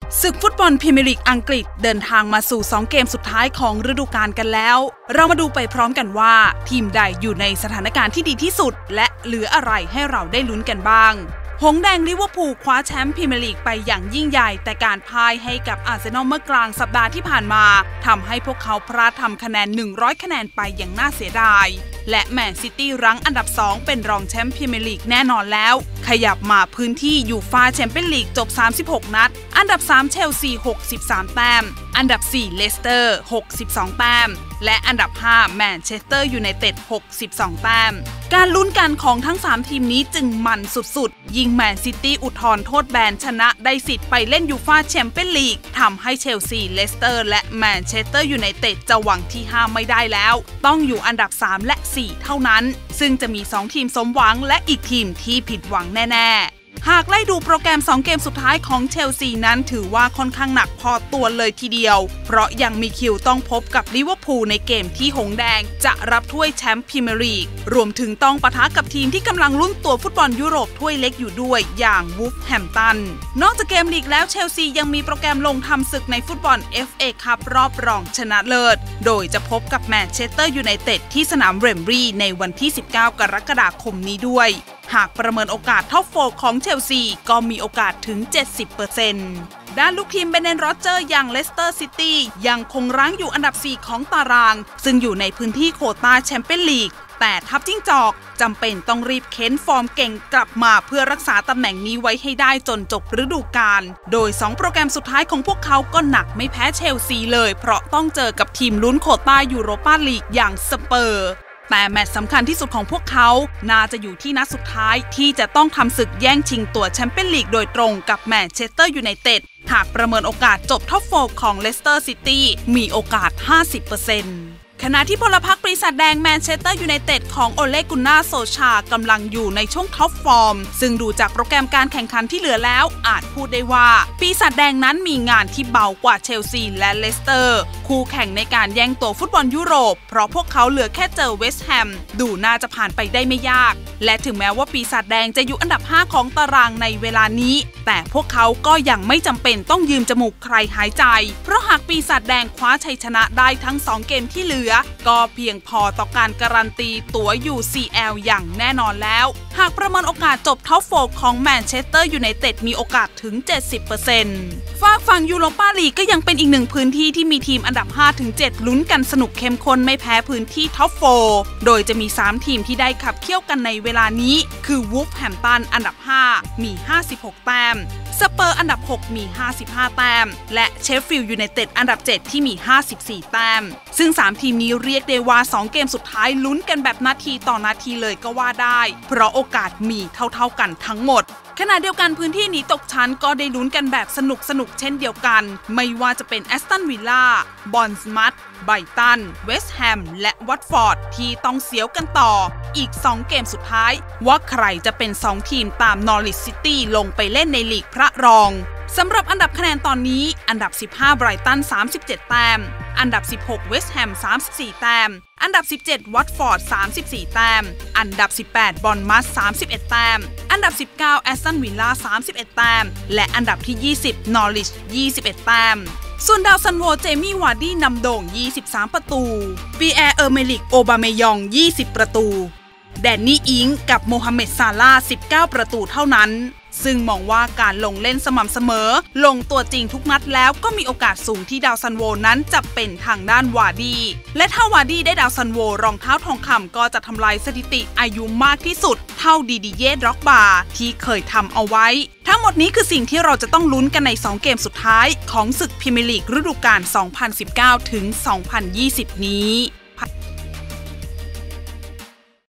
ศึกฟุตบอลพรีเมียร์ลีกอังกฤษเดินทางมาสู่2เกมสุดท้ายของฤดูกาลกันแล้วเรามาดูไปพร้อมกันว่าทีมใดอยู่ในสถานการณ์ที่ดีที่สุดและเหลืออะไรให้เราได้ลุ้นกันบ้างหงส์แดงลิเวอร์พูลคว้าแชมป์พรีเมียร์ลีกไปอย่างยิ่งใหญ่แต่การพ่ายให้กับอาร์เซนอลเมื่อกลางสัปดาห์ที่ผ่านมาทำให้พวกเขาพลาดทำคะแนน100คะแนนไปอย่างน่าเสียดายและแมนซิตี้รั้งอันดับ2เป็นรองแชมป์พรีเมียร์ลีกแน่นอนแล้วขยับมาพื้นที่ยูฟ่าแชมเปี้ยนลีกจบ36นัดอันดับ3เชลซี63แต้มอันดับ4เลสเตอร์62แต้มและอันดับ5แมนเชสเตอร์ยูไนเต็ด62แต้มการลุ้นกันของทั้ง3ทีมนี้จึงมันสุดๆยิงแมนซิตี้อุทธรณ์โทษแบนชนะได้สิทธิ์ไปเล่นยูฟ่าแชมเปี้ยนลีกทำให้เชลซีเลสเตอร์และแมนเชสเตอร์ยูไนเต็ดจะหวังที่5ไม่ได้แล้วต้องอยู่อันดับ3และ4เท่านั้นซึ่งจะมี2ทีมสมหวังและอีกทีมที่ผิดหวังแน่ๆหากไล่ดูโปรแกรม2เกมสุดท้ายของเชลซีนั้นถือว่าค่อนข้างหนักพอตัวเลยทีเดียวเพราะยังมีคิวต้องพบกับลิเวอร์พูลในเกมที่หงส์แดงจะรับถ้วยแชมป์พรีเมียร์ลีกรวมถึงต้องปะทะกับทีมที่กำลังลุ้นตัวฟุตบอลยุโรปถ้วยเล็กอยู่ด้วยอย่างวูฟแฮมป์ตันนอกจากเกมลีกแล้วเชลซียังมีโปรแกรมลงทำศึกในฟุตบอล FA คัพรอบรองชนะเลิศโดยจะพบกับแมนเชสเตอร์ยูไนเต็ดที่สนามเวมบลีย์ในวันที่19กรกฎาคมนี้ด้วยหากประเมินโอกาสท็อป4ของเชลซีก็มีโอกาสถึง 70%ด้านลูกทีมเบรนแดน โรเจอร์อย่างเลสเตอร์ซิตี้ยังคงรั้งอยู่อันดับ4ของตารางซึ่งอยู่ในพื้นที่โควต้าแชมเปี้ยนลีกแต่ทัพจิ้งจอกจำเป็นต้องรีบเค้นฟอร์มเก่งกลับมาเพื่อรักษาตำแหน่งนี้ไว้ให้ได้จนจบฤดูกาลโดย2โปรแกรมสุดท้ายของพวกเขาก็หนักไม่แพ้เชลซีเลยเพราะต้องเจอกับทีมลุ้นโควต้ายูโรปาลีกอย่างสเปอร์แต่แมตช์สำคัญที่สุดของพวกเขาน่าจะอยู่ที่นัดสุดท้ายที่จะต้องทำศึกแย่งชิงตั๋วแชมเปี้ยนลีกโดยตรงกับแมนเชสเตอร์ยูไนเต็ดหากประเมินโอกาสจบท็อป4ของเลสเตอร์ซิตี้มีโอกาส 50%ขณะที่พลพรรคปีศาจแดงแมนเชสเตอร์ยูไนเต็ดของโอเลกุนนาโซชากำลังอยู่ในช่วงท็อปฟอร์มซึ่งดูจากโปรแกรมการแข่งขันที่เหลือแล้วอาจพูดได้ว่าปีศาจแดงนั้นมีงานที่เบากว่าเชลซีและเลสเตอร์คู่แข่งในการแย่งตัวฟุตบอลยุโรปเพราะพวกเขาเหลือแค่เจอเวสต์แฮมดูน่าจะผ่านไปได้ไม่ยากและถึงแม้ว่าปีศาจแดงจะอยู่อันดับ5ของตารางในเวลานี้แต่พวกเขาก็ยังไม่จำเป็นต้องยืมจมูกใครหายใจเพราะหากปีศาจแดงคว้าชัยชนะได้ทั้ง2เกมที่เหลือก็เพียงพอต่อการการันตีตั๋ว UCL อย่างแน่นอนแล้วหากประเมินโอกาสจบท็อป4ของแมนเชสเตอร์ยูไนเต็ดมีโอกาสถึง 70%ฝากฝั่งยูโรปาลีกก็ยังเป็นอีกหนึ่งพื้นที่ที่มีทีมอันดับ 5-7 ลุ้นกันสนุกเข้มข้นไม่แพ้พื้นที่ท็อป4โดยจะมี3ทีมที่ได้ขับเคี่ยวกันในเวลานี้คือวูฟแฮมป์ตันอันดับ5มี56แต้มสเปอร์อันดับ6มี55แต้มและเชฟฟิลด์ยูไนเต็ดอันดับ7ที่มี54แต้มซึ่ง3ทีมนี้เรียกได้ว่า2เกมสุดท้ายลุ้นกันแบบนาทีต่อนาทีเลยก็ว่าได้เพราะโอกาสมีเท่าๆกันทั้งหมดขณะเดียวกันพื้นที่หนีตกชั้นก็ได้ลุ้นกันแบบสนุกเช่นเดียวกันไม่ว่าจะเป็นแอสตันวิลล่าบอร์นมัธไบรตันเวสต์แฮมและวัตฟอร์ดที่ต้องเสียวกันต่ออีก2เกมสุดท้ายว่าใครจะเป็น2ทีมตามนอริชซิตี้ลงไปเล่นในลีกพระรองสำหรับอันดับคะแนนตอนนี้อันดับ15ไบรตัน37แต้มอันดับ16เวสต์แฮม34แต้มอันดับ17วัตฟอร์ด34แต้มอันดับ18บอร์นมัธ31แต้มอันดับ19แอสตันวิลล่า31แต้มและอันดับที่20นอริช21แต้มส่วนดาวซันโวเจมี่วาร์ดี้นำโด่ง23ประตูปีแอร์เออร์เมลิกโอบาเมยอง20ประตูแดนนี่อิงกับโมฮัมเหม็ดซาลาห์19ประตูเท่านั้นซึ่งมองว่าการลงเล่นสม่ำเสมอลงตัวจริงทุกนัดแล้วก็มีโอกาสสูงที่ดาวซันโวนั้นจะเป็นทางด้านวาร์ดี้และถ้าวาร์ดี้ได้ดาวซันโวรองเท้าทองคำก็จะทำลายสถิติอายุมากที่สุดเท่าดีดีเย่ด็อกบาร์ที่เคยทำเอาไว้ทั้งหมดนี้คือสิ่งที่เราจะต้องลุ้นกันใน2เกมสุดท้ายของศึกพรีเมียร์ลีกฤดูกาล 2019 ถึง 2020 นี้